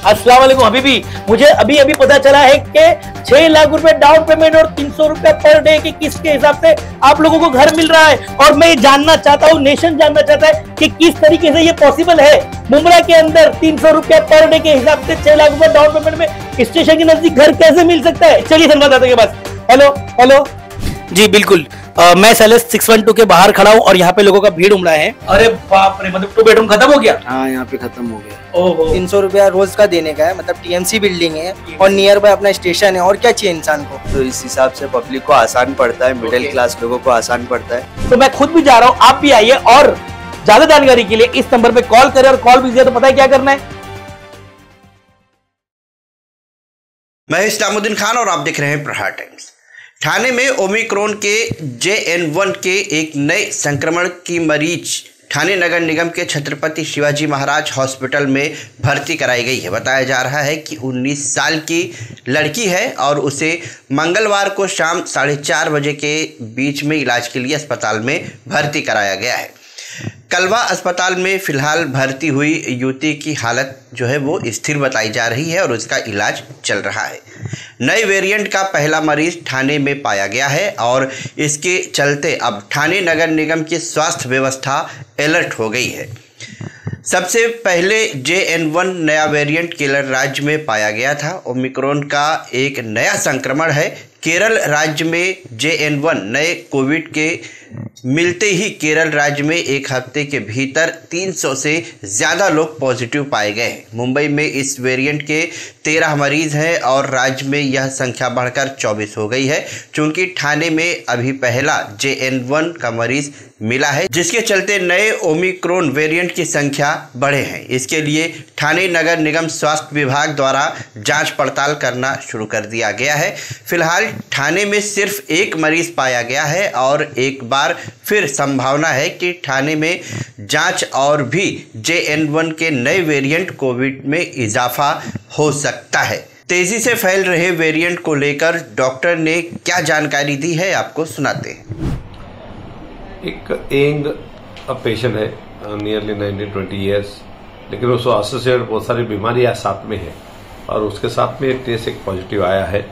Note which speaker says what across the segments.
Speaker 1: अस्सलाम वालेकुम हबीबी, मुझे अभी अभी पता चला है कि 6 लाख रुपए डाउन पेमेंट और 300 रुपए पर डे की किस्त के हिसाब से आप लोगों को घर मिल रहा है। और मैं ये जानना चाहता हूँ, नेशन जानना चाहता है कि किस तरीके से ये पॉसिबल है। मुंब्रा के अंदर 300 रुपए पर डे के हिसाब से 6 लाख रुपए डाउन पेमेंट में स्टेशन के नजदीक घर कैसे मिल सकता है? चलिए संवाददाता के पास। हेलो हेलो जी बिल्कुल, मैं सेलेस 612 के बाहर खड़ा हूँ और यहाँ पे लोगों का भीड़ उमड़ा है। अरे बाप रे, मतलब 2 बेडरूम खत्म हो गया?
Speaker 2: हाँ, यहाँ पे खत्म हो गया।
Speaker 1: ओहो,
Speaker 2: 300 रुपया रोज का देने का है। मतलब टीएमसी बिल्डिंग है और नियर बाय अपना स्टेशन है, और क्या चाहिए इंसान को।
Speaker 3: तो इस हिसाब से पब्लिक को आसान पड़ता है, मिडिल क्लास लोगों को आसान पड़ता है।
Speaker 1: तो मैं खुद भी जा रहा हूँ, आप भी आइए और ज्यादा जानकारी के लिए इस नंबर पे कॉल करें। और कॉल भी तो पता है क्या करना है।
Speaker 4: मैं इस्लामुद्दीन खान और आप देख रहे हैं प्रहार टाइम्स। ठाणे में ओमिक्रॉन के JN1 के एक नए संक्रमण की मरीज ठाणे नगर निगम के छत्रपति शिवाजी महाराज हॉस्पिटल में भर्ती कराई गई है। बताया जा रहा है कि 19 साल की लड़की है और उसे मंगलवार को शाम 4:30 बजे के बीच में इलाज के लिए अस्पताल में भर्ती कराया गया है। कलवा अस्पताल में फिलहाल भर्ती हुई युवती की हालत जो है वो स्थिर बताई जा रही है और उसका इलाज चल रहा है। नए वेरिएंट का पहला मरीज ठाणे में पाया गया है और इसके चलते अब ठाणे नगर निगम की स्वास्थ्य व्यवस्था अलर्ट हो गई है। सबसे पहले JN1 नया वेरिएंट केरल राज्य में पाया गया था। ओमिक्रॉन का एक नया संक्रमण है। केरल राज्य में JN1 नए कोविड के मिलते ही केरल राज्य में एक हफ्ते के भीतर 300 से ज़्यादा लोग पॉजिटिव पाए गए हैं। मुंबई में इस वेरिएंट के 13 मरीज हैं और राज्य में यह संख्या बढ़कर 24 हो गई है। चूंकि ठाणे में अभी पहला JN1 का मरीज मिला है, जिसके चलते नए ओमिक्रॉन वेरिएंट की संख्या बढ़े हैं। इसके लिए ठाणे नगर निगम स्वास्थ्य विभाग द्वारा जांच पड़ताल करना शुरू कर दिया गया है। फिलहाल ठाणे में सिर्फ एक मरीज पाया गया है और एक बार फिर संभावना है कि ठाणे में जांच और भी JN1 के नए वेरिएंट कोविड में इजाफा हो सकता है। तेजी से फैल रहे वेरिएंट को लेकर डॉक्टर ने क्या जानकारी दी है, आपको सुनाते हैं।
Speaker 5: एक एंग पेशेंट है, नियरली 19-20 ईयर्स, लेकिन उसको एसोसिएटेड बहुत सारी बीमारियां साथ में है और उसके साथ में टेस्ट एक पॉजिटिव आया है।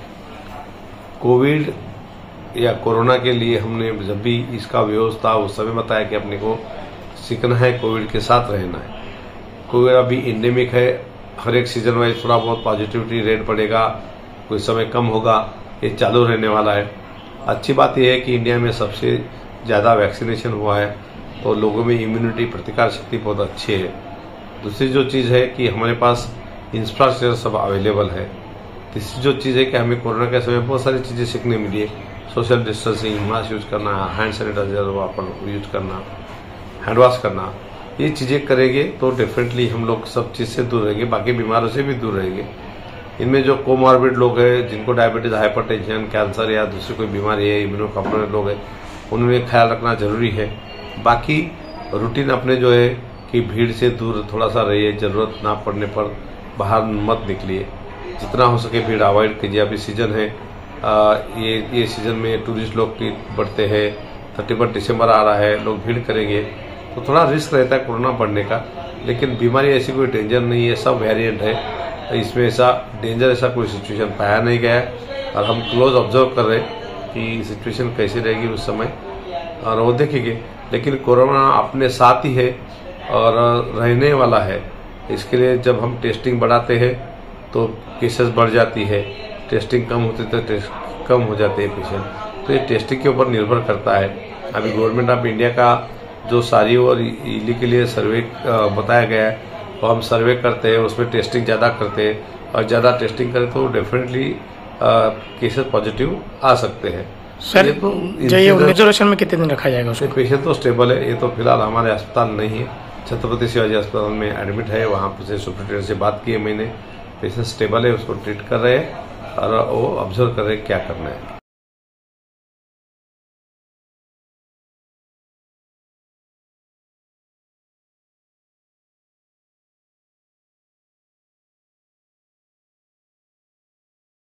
Speaker 5: कोविड या कोरोना के लिए हमने जब भी इसका व्यवस्था उस समय बताया कि अपने को सीखना है, कोविड के साथ रहना है। कोविड अभी इंडेमिक है, हर एक सीजन वाइज थोड़ा बहुत पॉजिटिविटी रेट बढ़ेगा, कोई समय कम होगा, ये चालू रहने वाला है। अच्छी बात यह है कि इंडिया में सबसे ज़्यादा वैक्सीनेशन हुआ है तो लोगों में इम्यूनिटी प्रतिकार शक्ति बहुत अच्छी है। दूसरी जो चीज़ है कि हमारे पास इंफ्रास्ट्रक्चर सब अवेलेबल है। तीसरी जो चीज़ है कि हमें कोरोना के समय बहुत सारी चीज़ें सीखने मिली है। सोशल डिस्टेंसिंग, मास्क यूज करना, हैंड सैनिटाइजर यूज करना, हैंड वॉश करना, ये चीज़ें करेंगे तो डेफिनेटली हम लोग सब चीज़ से दूर रहेंगे, बाकी बीमारों से भी दूर रहेंगे। इनमें जो कोमॉर्बिड लोग हैं, जिनको डायबिटीज, हाइपरटेंशन, कैंसर या दूसरी कोई बीमारी है, इम्यूनोकॉम्प्रोमाइज्ड लोग हैं, उनमें ख्याल रखना जरूरी है। बाकी रूटीन अपने जो है कि भीड़ से दूर थोड़ा सा रहिए, ज़रूरत ना पड़ने पर बाहर मत निकलिए, जितना हो सके भीड़ अवॉइड कीजिए। अभी सीजन है, ये सीजन में टूरिस्ट लोग की बढ़ते हैं। 31 दिसंबर आ रहा है, लोग भीड़ करेंगे तो थोड़ा रिस्क रहता है कोरोना बढ़ने का, लेकिन बीमारी ऐसी कोई डेंजर नहीं है, सब वेरिएंट है। इसमें ऐसा डेंजर ऐसा कोई सिचुएशन पाया नहीं गया है और हम क्लोज ऑब्जर्व कर रहे हैं कि सिचुएशन कैसी रहेगी उस समय और वो देखेंगे। लेकिन कोरोना अपने साथ ही है और रहने वाला है। इसके लिए जब हम टेस्टिंग बढ़ाते हैं तो केसेस बढ़ जाती है, टेस्टिंग कम होती तो टेस्ट कम हो जाते हैं पेशेंट। तो ये टेस्टिंग के ऊपर निर्भर करता है। अभी गवर्नमेंट ऑफ इंडिया का जो सारी और इली के लिए सर्वे बताया गया है वो हम सर्वे करते हैं, उसमें टेस्टिंग ज़्यादा करते हैं और ज़्यादा टेस्टिंग करें तो डेफिनेटली केसेस पॉजिटिव आ सकते हैं।
Speaker 6: सर ये आइसोलेशन में कितने दिन रखा जाएगा उसको?
Speaker 5: पेशेंट तो स्टेबल है, ये तो फिलहाल हमारे अस्पताल नहीं है, छत्रपति शिवाजी अस्पताल में एडमिट है। वहाँ से सुपरिटेंडेंट से बात की है मैंने, पेशेंट स्टेबल है, उसको ट्रीट कर रहे हैं और वो ऑब्जर्व कर रहे हैं क्या करना है।